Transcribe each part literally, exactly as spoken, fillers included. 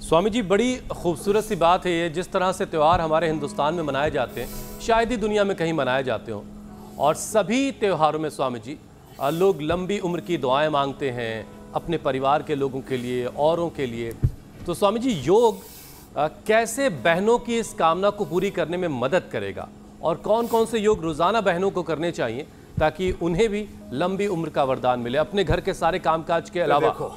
स्वामी जी, बड़ी खूबसूरत सी बात है ये, जिस तरह से त्यौहार हमारे हिंदुस्तान में मनाए जाते हैं शायद ही दुनिया में कहीं मनाए जाते हों। और सभी त्योहारों में स्वामी जी लोग लंबी उम्र की दुआएं मांगते हैं अपने परिवार के लोगों के लिए, औरों के लिए। तो स्वामी जी, योग कैसे बहनों की इस कामना को पूरी करने में मदद करेगा और कौन कौन से योग रोज़ाना बहनों को करने चाहिए ताकि उन्हें भी लंबी उम्र का वरदान मिले अपने घर के सारे कामकाज के अलावा? देखो,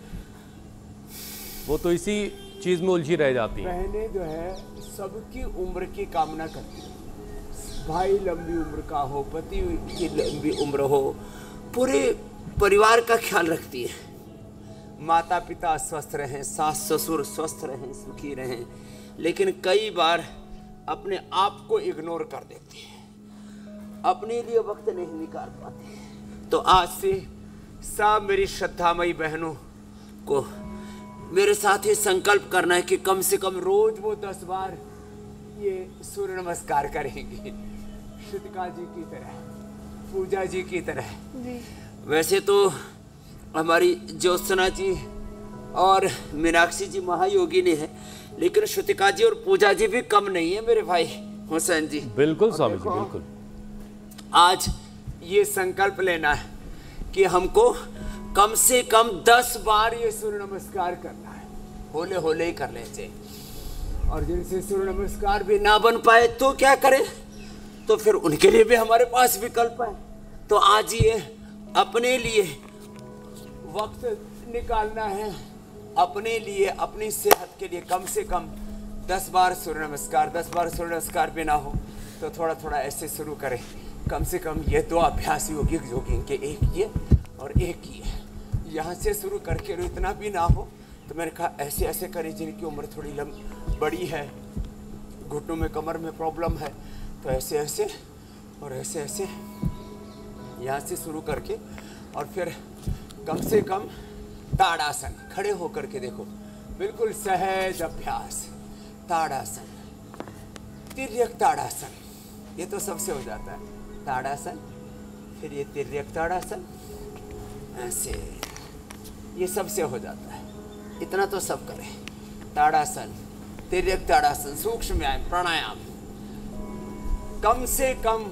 वो तो इसी चीज में उलझी रह जाती हैं। बहनें जो है सबकी उम्र की कामना करती है। भाई लंबी उम्र का हो, पति की लंबी उम्र हो, पूरे परिवार का ख्याल रखती है। माता पिता स्वस्थ रहें, सास ससुर स्वस्थ रहें, सुखी रहें, लेकिन कई बार अपने आप को इग्नोर कर देती है, अपने लिए वक्त नहीं निकाल पाती। तो आज से सब मेरी श्रद्धामयी बहनों को मेरे साथ ही संकल्प करना है कि कम से कम रोज वो दस बार ये सूर्य नमस्कार करेंगे, श्रुतिका जी की तरह, पूजा जी की तरह। वैसे तो हमारी ज्योत्सना जी और मीनाक्षी जी महायोगिनी है, लेकिन श्रुतिका जी और पूजा जी भी कम नहीं है मेरे भाई हुसैन जी। बिल्कुल स्वामी जी, बिल्कुल। आज ये संकल्प लेना है कि हमको कम से कम दस बार ये सूर्य नमस्कार करना है, होले होले ही कर लें चाहिए। और जिनसे सूर्य नमस्कार भी ना बन पाए तो क्या करें, तो फिर उनके लिए भी हमारे पास विकल्प है। तो आज ये अपने लिए वक्त निकालना है, अपने लिए, अपनी सेहत के लिए कम से कम दस बार सूर्य नमस्कार। दस बार सूर्य नमस्कार भी ना हो तो थोड़ा थोड़ा ऐसे शुरू करें। कम से कम ये दो अभ्यास योगिक जोगिंग के, एक ये और एक ये, यहाँ से शुरू करके इतना भी ना हो तो मैंने कहा ऐसे ऐसे करें जिनकी उम्र थोड़ी लम बड़ी है, घुटनों में कमर में प्रॉब्लम है, तो ऐसे ऐसे और ऐसे ऐसे यहाँ से शुरू करके, और फिर कम से कम ताड़ासन, खड़े होकर के देखो, बिल्कुल सहज अभ्यास। ताड़ासन, तिर्यक ताड़ासन, ये तो सबसे हो जाता है। ताड़ासन, फिर ये तिर्यक ताड़ासन, ऐसे, ये सबसे हो जाता है। इतना तो सब करें। ताड़ासन, तिर्यक ताड़ासन, सूक्ष्म व्यायाम, प्राणायाम, कम से कम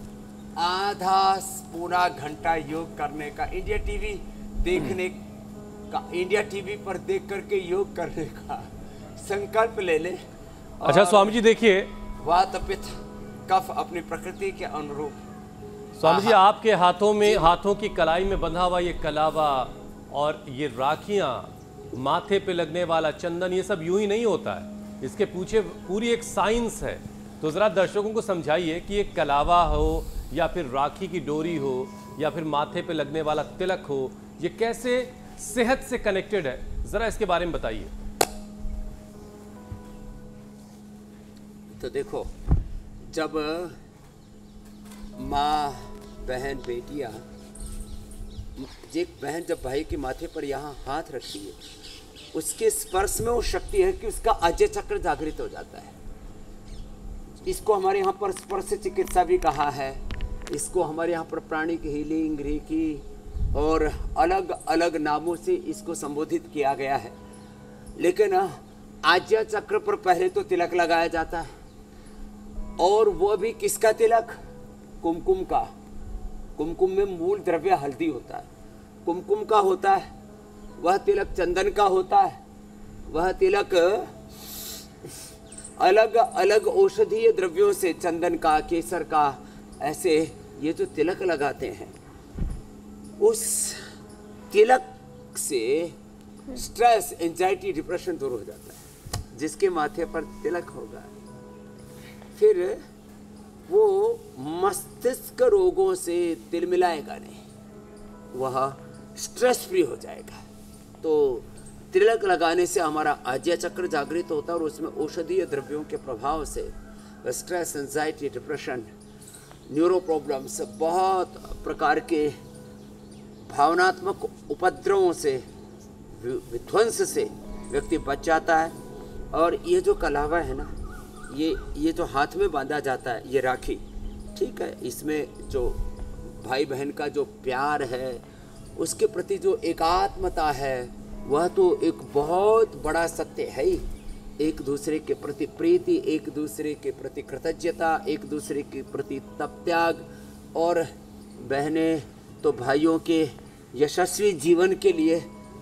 आधा पूरा घंटा योग करने का, इंडिया टीवी देखने का, इंडिया टीवी पर देख करके योग करने का संकल्प ले ले। अच्छा स्वामी जी, देखिए, वात पित्त कफ अपनी प्रकृति के अनुरूप। स्वामी जी, आपके हाथों में, हाथों की कलाई में बंधा हुआ ये कलावा और ये राखियां, माथे पे लगने वाला चंदन, ये सब यूं ही नहीं होता है, इसके पीछे पूरी एक साइंस है। तो जरा दर्शकों को समझाइए कि ये कलावा हो या फिर राखी की डोरी हो या फिर माथे पे लगने वाला तिलक हो, ये कैसे सेहत से कनेक्टेड है, जरा इसके बारे में बताइए। तो देखो, जब माँ, बहन, बेटियां, एक बहन जब भाई के माथे पर यहाँ हाथ रखती है, उसके स्पर्श में वो शक्ति है कि उसका अजय चक्र जागृत हो जाता है। इसको हमारे यहाँ पर स्पर्श चिकित्सा भी कहा है, इसको हमारे यहाँ पर प्राणिक हीलिंग, रेकी और अलग अलग नामों से इसको संबोधित किया गया है। लेकिन आज्य चक्र पर पहले तो तिलक लगाया जाता है, और वो भी किसका तिलक? कुमकुम का। कुमकुम में मूल द्रव्य हल्दी होता है, कुमकुम का होता है। वह तिलक चंदन का होता है, वह तिलक अलग अलग औषधीय द्रव्यों से, चंदन का, केसर का, ऐसे ये जो तिलक लगाते हैं, उस तिलक से स्ट्रेस, एंजाइटी, डिप्रेशन दूर हो जाता है। जिसके माथे पर तिलक होगा फिर वो मस्तिष्क रोगों से तिलमिलाएगा नहीं, वह स्ट्रेस फ्री हो जाएगा। तो तिलक लगाने से हमारा आज्य चक्र जागृत होता है और उसमें औषधीय द्रव्यों के प्रभाव से stress, anxiety, depression, neuro problems, बहुत प्रकार के भावनात्मक उपद्रवों से, विध्वंस से व्यक्ति बच जाता है। और ये जो कलावा है ना, ये ये जो हाथ में बांधा जाता है, ये राखी, ठीक है, इसमें जो भाई बहन का जो प्यार है, उसके प्रति जो एकात्मता है, वह तो एक बहुत बड़ा सत्य है ही। एक दूसरे के प्रति प्रीति, एक दूसरे के प्रति कृतज्ञता, एक दूसरे के प्रति तप त्याग, और बहनें तो भाइयों के यशस्वी जीवन के लिए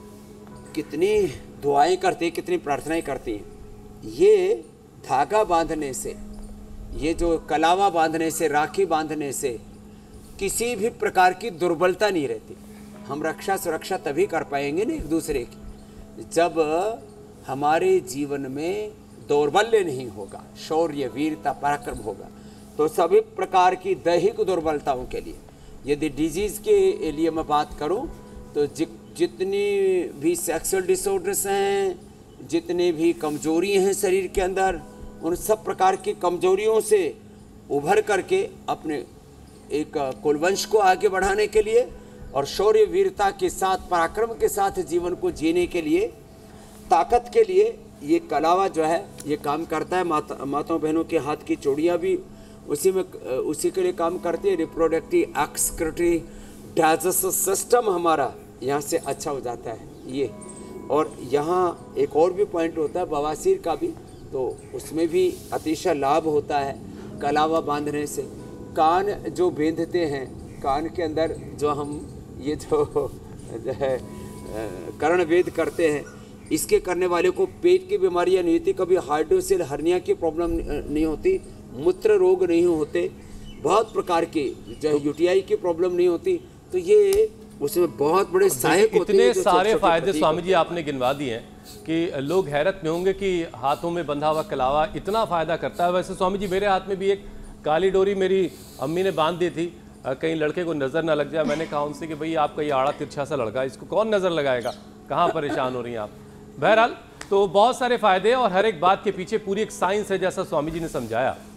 कितनी दुआएं करती हैं, कितनी प्रार्थनाएं करती हैं। ये धागा बांधने से, ये जो कलावा बांधने से, राखी बांधने से किसी भी प्रकार की दुर्बलता नहीं रहती। हम रक्षा सुरक्षा तभी कर पाएंगे ना एक दूसरे की, जब हमारे जीवन में दौर्बल्य नहीं होगा, शौर्य, वीरता, पराक्रम होगा। तो सभी प्रकार की दैहिक दुर्बलताओं के लिए, यदि डिजीज़ के लिए मैं बात करूं तो जि, जितनी भी सेक्सुअल डिसऑर्डर्स हैं, जितने भी कमजोरी हैं शरीर के अंदर, उन सब प्रकार की कमजोरियों से उभर करके अपने एक कुलवंश को आगे बढ़ाने के लिए और शौर्य वीरता के साथ, पराक्रम के साथ जीवन को जीने के लिए, ताकत के लिए ये कलावा जो है ये काम करता है। माता माताओं बहनों के हाथ की चूड़ियाँ भी उसी में उसी के लिए काम करती है। रिप्रोडक्टिव एक्सक्रीटरी डाइजेस्टिव सिस्टम हमारा यहाँ से अच्छा हो जाता है ये। और यहाँ एक और भी पॉइंट होता है बवासीर का भी, तो उसमें भी अतिशय लाभ होता है कलावा बांधने से। कान जो बेंधते हैं, कान के अंदर जो हम ये जो, जो है कर्ण वेद करते हैं, इसके करने वाले को पेट की बीमारियां नहीं होती, कभी हाइड्रोसिल हर्निया की प्रॉब्लम नहीं होती, मूत्र रोग नहीं होते, बहुत प्रकार की जो यूटीआई की प्रॉब्लम नहीं होती। तो ये उसमें बहुत बड़े सहायक होते हैं। इतने सारे फायदे स्वामी जी आपने गिनवा दिए हैं कि लोग हैरत में होंगे कि हाथों में बंधा हुआ कलावा इतना फ़ायदा करता है। वैसे स्वामी जी मेरे हाथ में भी एक काली डोरी मेरी अम्मी ने बांध दी थी, कहीं लड़के को नज़र ना लग जाए। मैंने कहा उनसे कि भाई आपका ये आड़ा तिरछा सा लड़का, इसको कौन नज़र लगाएगा, कहाँ परेशान हो रही हैं आप। बहरहाल तो बहुत सारे फ़ायदे और हर एक बात के पीछे पूरी एक साइंस है, जैसा स्वामी जी ने समझाया।